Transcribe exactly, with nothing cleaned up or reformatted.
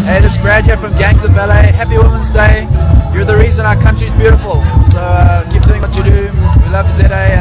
Hey, this is Brad here from Gangs of Ballet. Happy Women's Day. You're the reason our country's beautiful. So uh, keep doing what you do. We love Z A